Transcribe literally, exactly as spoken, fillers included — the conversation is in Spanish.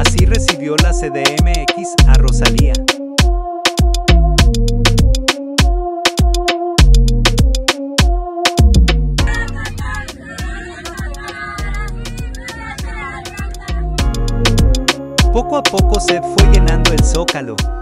Así recibió la C D M X a Rosalía. Poco a poco se fue llenando el Zócalo.